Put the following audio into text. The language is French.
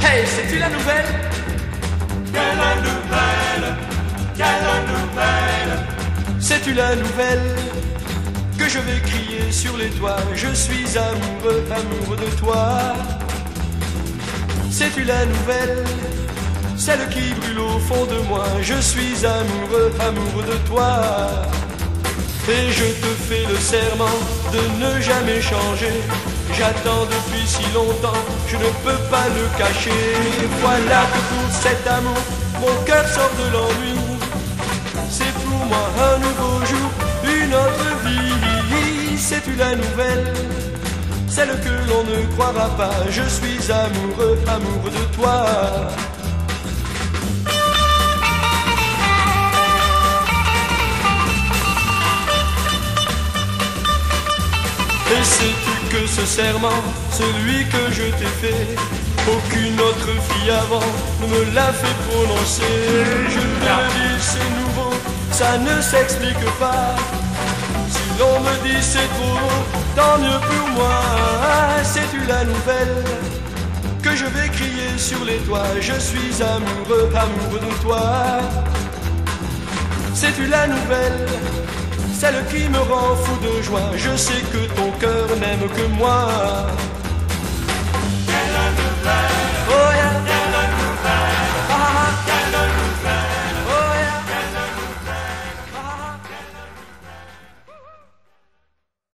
Hey, sais-tu la nouvelle? Quelle nouvelle? Quelle nouvelle? Sais-tu la nouvelle? Que je vais crier sur les toits. Je suis amoureux, amoureux de toi. Sais-tu la nouvelle? Celle qui brûle au fond de moi. Je suis amoureux, amoureux de toi. Et je te fais le serment de ne jamais changer. J'attends depuis si longtemps, je ne peux pas le cacher. Voilà que pour cet amour, mon cœur sort de l'ennui. C'est pour moi un nouveau jour, une autre vie. Sais-tu la nouvelle? Celle que l'on ne croira pas. Je suis amoureux, amoureux de toi. Et sais-tu que ce serment, celui que je t'ai fait, aucune autre fille avant ne me l'a fait prononcer. Je te le dis, c'est nouveau, ça ne s'explique pas. Si l'on me dit c'est trop, tant mieux pour moi. Sais-tu la nouvelle que je vais crier sur les toits? Je suis amoureux, amoureux de toi. Sais-tu la nouvelle? Celle qui me rend fou de joie. Je sais que ton cœur n'aime que moi.